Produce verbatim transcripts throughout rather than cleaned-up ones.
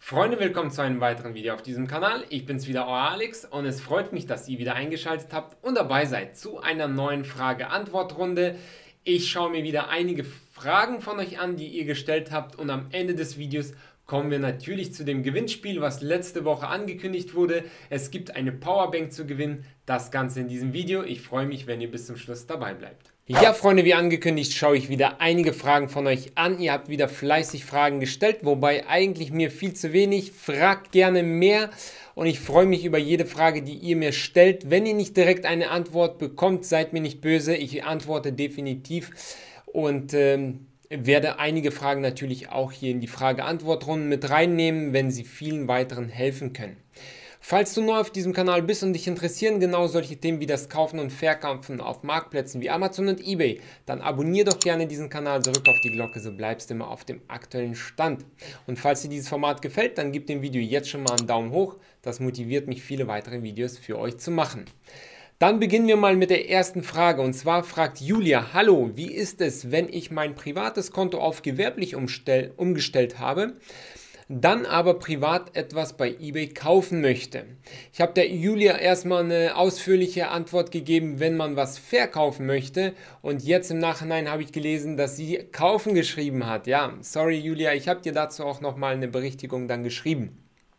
Freunde, willkommen zu einem weiteren Video auf diesem Kanal. Ich bin's wieder, euer Alex, und es freut mich, dass ihr wieder eingeschaltet habt und dabei seid zu einer neuen Frage-Antwort-Runde. Ich schaue mir wieder einige Fragen von euch an, die ihr gestellt habt, und am Ende des Videos kommen wir natürlich zu dem Gewinnspiel, was letzte Woche angekündigt wurde. Es gibt eine Powerbank zu gewinnen, das Ganze in diesem Video. Ich freue mich, wenn ihr bis zum Schluss dabei bleibt. Ja, Freunde, wie angekündigt, schaue ich wieder einige Fragen von euch an. Ihr habt wieder fleißig Fragen gestellt, wobei eigentlich mir viel zu wenig. Fragt gerne mehr und ich freue mich über jede Frage, die ihr mir stellt. Wenn ihr nicht direkt eine Antwort bekommt, seid mir nicht böse. Ich antworte definitiv und ähm, werde einige Fragen natürlich auch hier in die Frage-Antwort-Runden mit reinnehmen, wenn sie vielen weiteren helfen können. Falls du neu auf diesem Kanal bist und dich interessieren genau solche Themen wie das Kaufen und Verkaufen auf Marktplätzen wie Amazon und eBay, dann abonniere doch gerne diesen Kanal, drück auf die Glocke, so bleibst du immer auf dem aktuellen Stand. Und falls dir dieses Format gefällt, dann gib dem Video jetzt schon mal einen Daumen hoch, das motiviert mich, viele weitere Videos für euch zu machen. Dann beginnen wir mal mit der ersten Frage, und zwar fragt Julia: Hallo, wie ist es, wenn ich mein privates Konto auf gewerblich umstell, umgestellt habe, dann aber privat etwas bei eBay kaufen möchte? Ich habe der Julia erstmal eine ausführliche Antwort gegeben, wenn man was verkaufen möchte, und jetzt im Nachhinein habe ich gelesen, dass sie kaufen geschrieben hat. Ja, sorry Julia, ich habe dir dazu auch nochmal eine Berichtigung dann geschrieben.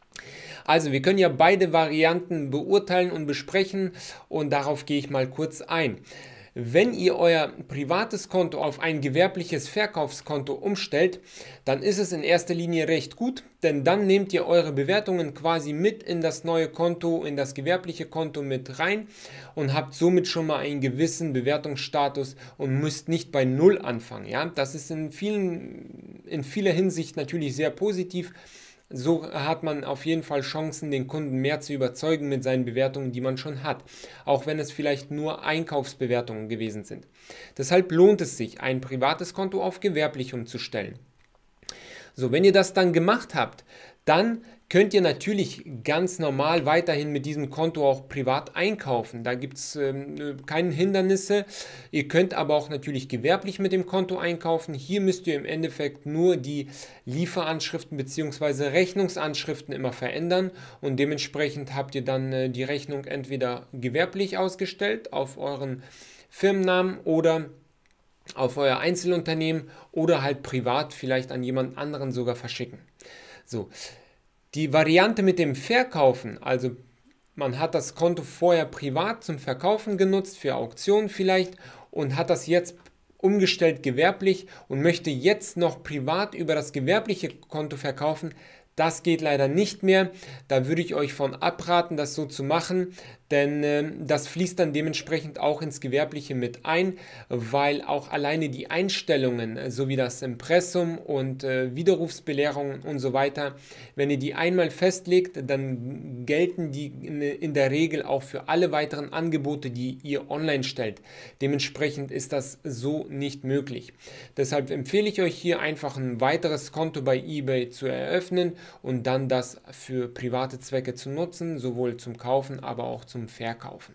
Also, wir können ja beide Varianten beurteilen und besprechen, und darauf gehe ich mal kurz ein. Wenn ihr euer privates Konto auf ein gewerbliches Verkaufskonto umstellt, dann ist es in erster Linie recht gut, denn dann nehmt ihr eure Bewertungen quasi mit in das neue Konto, in das gewerbliche Konto mit rein und habt somit schon mal einen gewissen Bewertungsstatus und müsst nicht bei Null anfangen. Ja? Das ist in vielen, in vieler Hinsicht natürlich sehr positiv. So hat man auf jeden Fall Chancen, den Kunden mehr zu überzeugen mit seinen Bewertungen, die man schon hat, auch wenn es vielleicht nur Einkaufsbewertungen gewesen sind. Deshalb lohnt es sich, ein privates Konto auf gewerblich umzustellen. So, wenn ihr das dann gemacht habt, dann könnt ihr natürlich ganz normal weiterhin mit diesem Konto auch privat einkaufen. Da gibt es ähm, keine Hindernisse. Ihr könnt aber auch natürlich gewerblich mit dem Konto einkaufen. Hier müsst ihr im Endeffekt nur die Lieferanschriften bzw. Rechnungsanschriften immer verändern, und dementsprechend habt ihr dann äh, die Rechnung entweder gewerblich ausgestellt auf euren Firmennamen oder auf euer Einzelunternehmen oder halt privat vielleicht an jemand anderen sogar verschicken. So. Die Variante mit dem Verkaufen, also man hat das Konto vorher privat zum Verkaufen genutzt, für Auktionen vielleicht, und hat das jetzt umgestellt gewerblich und möchte jetzt noch privat über das gewerbliche Konto verkaufen. Das geht leider nicht mehr. Da würde ich euch von abraten, das so zu machen, denn äh, das fließt dann dementsprechend auch ins Gewerbliche mit ein, weil auch alleine die Einstellungen, äh, sowie das Impressum und äh, Widerrufsbelehrungen und so weiter, wenn ihr die einmal festlegt, dann gelten die in, in der Regel auch für alle weiteren Angebote, die ihr online stellt. Dementsprechend ist das so nicht möglich. Deshalb empfehle ich euch hier einfach ein weiteres Konto bei eBay zu eröffnen und dann das für private Zwecke zu nutzen, sowohl zum Kaufen, aber auch zum Verkaufen.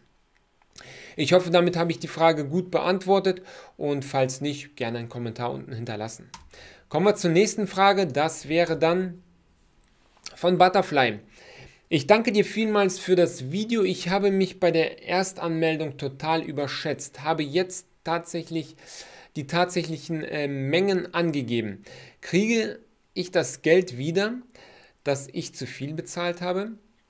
Ich hoffe, damit habe ich die Frage gut beantwortet, und falls nicht, gerne einen Kommentar unten hinterlassen. Kommen wir zur nächsten Frage, das wäre dann von Butterfly. Ich danke dir vielmals für das Video. Ich habe mich bei der Erstanmeldung total überschätzt, habe jetzt tatsächlich die tatsächlichen äh, Mengen angegeben. Kriege ich das Geld wieder, dass ich zu viel bezahlt habe?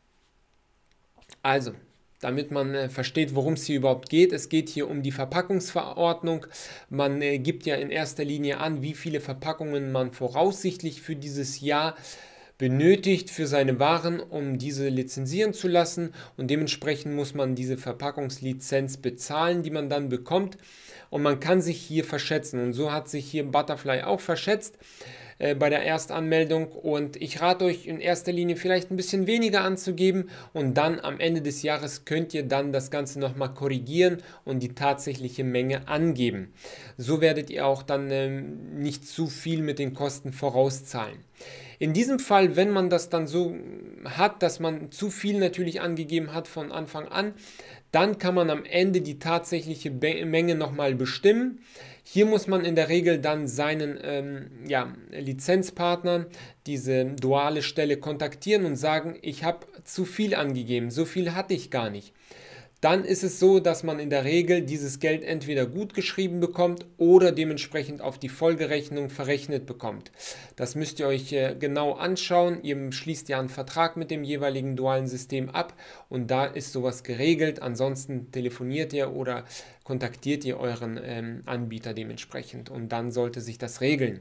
Also, damit man äh, versteht, worum es hier überhaupt geht. Es geht hier um die Verpackungsverordnung. Man äh, gibt ja in erster Linie an, wie viele Verpackungen man voraussichtlich für dieses Jahr benötigt für seine Waren, um diese lizenzieren zu lassen, und dementsprechend muss man diese Verpackungslizenz bezahlen, die man dann bekommt, und man kann sich hier verschätzen, und so hat sich hier Butterfly auch verschätzt äh, bei der Erstanmeldung, und ich rate euch in erster Linie vielleicht ein bisschen weniger anzugeben, und dann am Ende des Jahres könnt ihr dann das Ganze nochmal korrigieren und die tatsächliche Menge angeben. So werdet ihr auch dann ähm, nicht zu viel mit den Kosten vorauszahlen. In diesem Fall, wenn man das dann so hat, dass man zu viel natürlich angegeben hat von Anfang an, Dann kann man am Ende die tatsächliche Menge nochmal bestimmen. Hier muss man in der Regel dann seinen ähm, ja, Lizenzpartner, diese duale Stelle, kontaktieren und sagen, ich habe zu viel angegeben, so viel hatte ich gar nicht. Dann ist es so, dass man in der Regel dieses Geld entweder gut geschrieben bekommt oder dementsprechend auf die Folgerechnung verrechnet bekommt. Das müsst ihr euch äh, genau anschauen. Ihr schließt ja einen Vertrag mit dem jeweiligen dualen System ab und da ist sowas geregelt. Ansonsten telefoniert ihr oder kontaktiert ihr euren ähm, Anbieter dementsprechend und dann sollte sich das regeln.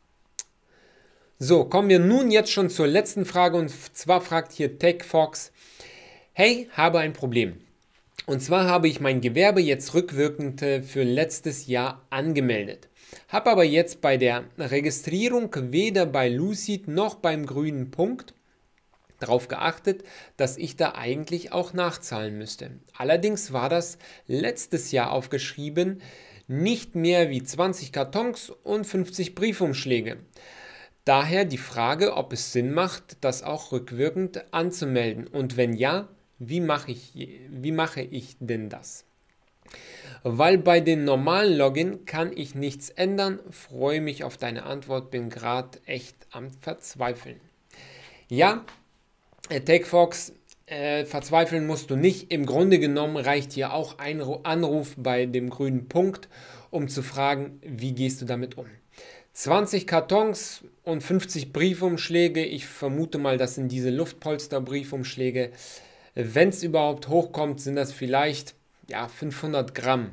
So, kommen wir nun jetzt schon zur letzten Frage und zwar fragt hier TechFox: Hey, habe ein Problem. Und zwar habe ich mein Gewerbe jetzt rückwirkend für letztes Jahr angemeldet. Habe aber jetzt bei der Registrierung weder bei Lucid noch beim grünen Punkt darauf geachtet, dass ich da eigentlich auch nachzahlen müsste. Allerdings war das letztes Jahr aufgeschrieben, nicht mehr wie zwanzig Kartons und fünfzig Briefumschläge. Daher die Frage, ob es Sinn macht, das auch rückwirkend anzumelden und wenn ja, Wie mache ich, wie mache ich denn das? Weil bei den normalen Login kann ich nichts ändern. Freue mich auf deine Antwort, bin gerade echt am Verzweifeln. Ja, TechFox, äh, verzweifeln musst du nicht. Im Grunde genommen reicht hier auch ein Anruf bei dem grünen Punkt, um zu fragen, wie gehst du damit um? zwanzig Kartons und fünfzig Briefumschläge. Ich vermute mal, das sind diese Luftpolster-Briefumschläge. Wenn es überhaupt hochkommt, sind das vielleicht ja, fünfhundert Gramm.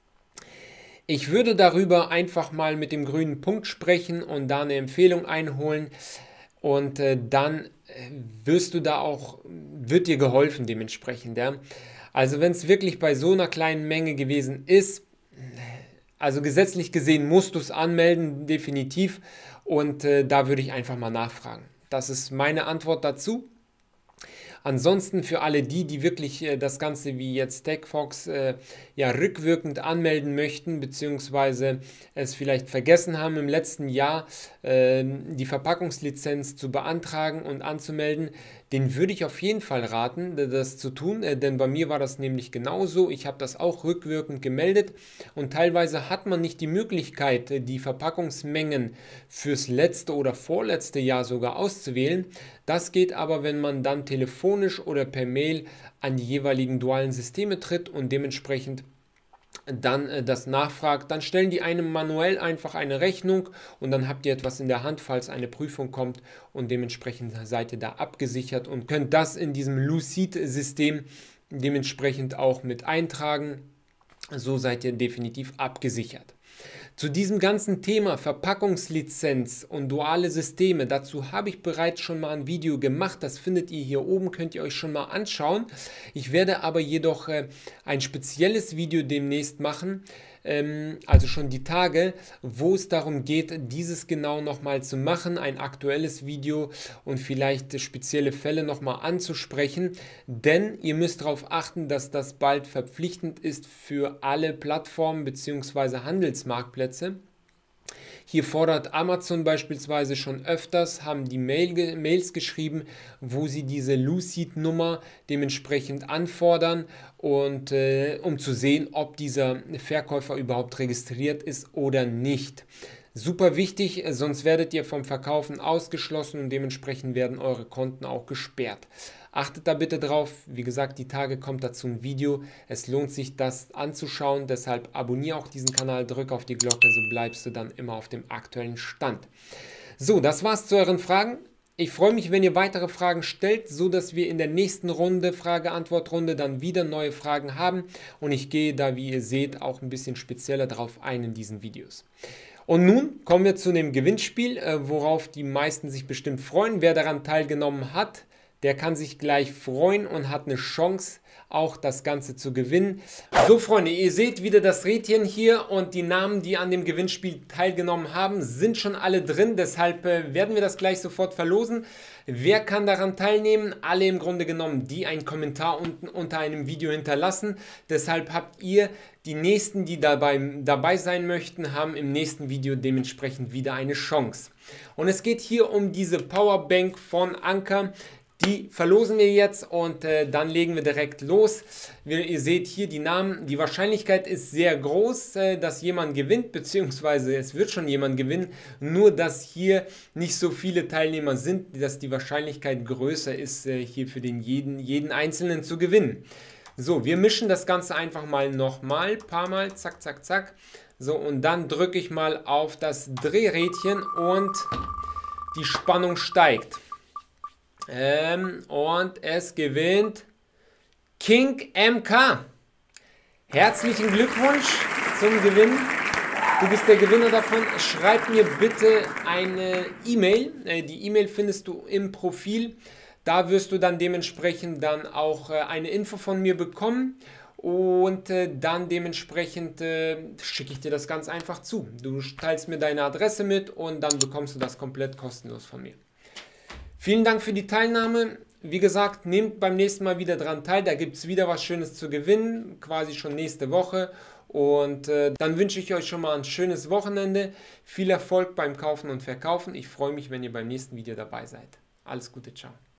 Ich würde darüber einfach mal mit dem grünen Punkt sprechen und da eine Empfehlung einholen und äh, dann äh, wirst du da auch, wird dir geholfen dementsprechend. Ja? Also wenn es wirklich bei so einer kleinen Menge gewesen ist, also gesetzlich gesehen musst du es anmelden, definitiv, und äh, da würde ich einfach mal nachfragen. Das ist meine Antwort dazu. Ansonsten für alle die, die wirklich äh, das Ganze wie jetzt TechFox äh, ja, rückwirkend anmelden möchten, beziehungsweise es vielleicht vergessen haben im letzten Jahr äh, die Verpackungslizenz zu beantragen und anzumelden, den würde ich auf jeden Fall raten, das zu tun, äh, denn bei mir war das nämlich genauso. Ich habe das auch rückwirkend gemeldet und teilweise hat man nicht die Möglichkeit, die Verpackungsmengen fürs letzte oder vorletzte Jahr sogar auszuwählen. Das geht aber, wenn man dann telefonisch oder per Mail an die jeweiligen dualen Systeme tritt und dementsprechend dann äh, das nachfragt, dann stellen die einem manuell einfach eine Rechnung und dann habt ihr etwas in der Hand, falls eine Prüfung kommt und dementsprechend seid ihr da abgesichert und könnt das in diesem Lucid-System dementsprechend auch mit eintragen. So seid ihr definitiv abgesichert. Zu diesem ganzen Thema Verpackungslizenz und duale Systeme, dazu habe ich bereits schon mal ein Video gemacht, das findet ihr hier oben, könnt ihr euch schon mal anschauen. Ich werde aber jedoch äh, ein spezielles Video demnächst machen, ähm, also schon die Tage, wo es darum geht, dieses genau nochmal zu machen, ein aktuelles Video und vielleicht spezielle Fälle nochmal anzusprechen, denn ihr müsst darauf achten, dass das bald verpflichtend ist für alle Plattformen bzw. Handelsmarktplätze. Hier fordert Amazon beispielsweise schon öfters, haben die Mail, Mails geschrieben, wo sie diese Lucid-Nummer dementsprechend anfordern und äh, um zu sehen, ob dieser Verkäufer überhaupt registriert ist oder nicht. Super wichtig, sonst werdet ihr vom Verkaufen ausgeschlossen und dementsprechend werden eure Konten auch gesperrt. Achtet da bitte drauf, wie gesagt, die Tage kommt dazu ein Video. Es lohnt sich, das anzuschauen, deshalb abonniere auch diesen Kanal, drück auf die Glocke, so bleibst du dann immer auf dem aktuellen Stand. So, das war's zu euren Fragen. Ich freue mich, wenn ihr weitere Fragen stellt, so dass wir in der nächsten Runde, Frage-Antwort-Runde, dann wieder neue Fragen haben und ich gehe da, wie ihr seht, auch ein bisschen spezieller drauf ein in diesen Videos. Und nun kommen wir zu dem Gewinnspiel, worauf die meisten sich bestimmt freuen. Wer daran teilgenommen hat, der kann sich gleich freuen und hat eine Chance, auch das Ganze zu gewinnen. So Freunde, ihr seht wieder das Rädchen hier und die Namen, die an dem Gewinnspiel teilgenommen haben, sind schon alle drin. Deshalb äh, werden wir das gleich sofort verlosen. Wer kann daran teilnehmen? Alle im Grunde genommen, die einen Kommentar unten unter einem Video hinterlassen. Deshalb habt ihr die nächsten, die dabei, dabei sein möchten, haben im nächsten Video dementsprechend wieder eine Chance. Und es geht hier um diese Powerbank von Anker. Die verlosen wir jetzt und äh, dann legen wir direkt los. Wir, ihr seht hier die Namen. Die Wahrscheinlichkeit ist sehr groß, äh, dass jemand gewinnt, beziehungsweise es wird schon jemand gewinnen. Nur, dass hier nicht so viele Teilnehmer sind, dass die Wahrscheinlichkeit größer ist, äh, hier für den jeden, jeden Einzelnen zu gewinnen. So, wir mischen das Ganze einfach mal nochmal, paar Mal, zack, zack, zack. So, und dann drücke ich mal auf das Drehrädchen und die Spannung steigt. Ähm, und es gewinnt King M K. Herzlichen Glückwunsch zum Gewinn. Du bist der Gewinner davon. Schreib mir bitte eine E-Mail. Äh, die E-Mail findest du im Profil. Da wirst du dann dementsprechend dann auch äh, eine Info von mir bekommen. Und äh, dann dementsprechend äh, schicke ich dir das ganz einfach zu. Du teilst mir deine Adresse mit und dann bekommst du das komplett kostenlos von mir. Vielen Dank für die Teilnahme. Wie gesagt, nehmt beim nächsten Mal wieder dran teil. Da gibt es wieder was Schönes zu gewinnen, quasi schon nächste Woche. Und äh, dann wünsche ich euch schon mal ein schönes Wochenende. Viel Erfolg beim Kaufen und Verkaufen. Ich freue mich, wenn ihr beim nächsten Video dabei seid. Alles Gute, ciao.